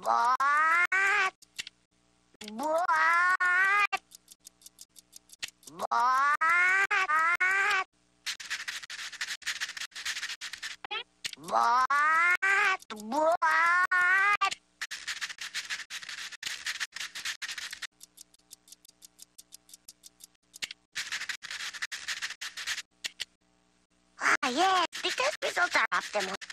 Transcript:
What? What? What? What? What? Ah, yes, the test results are optimal.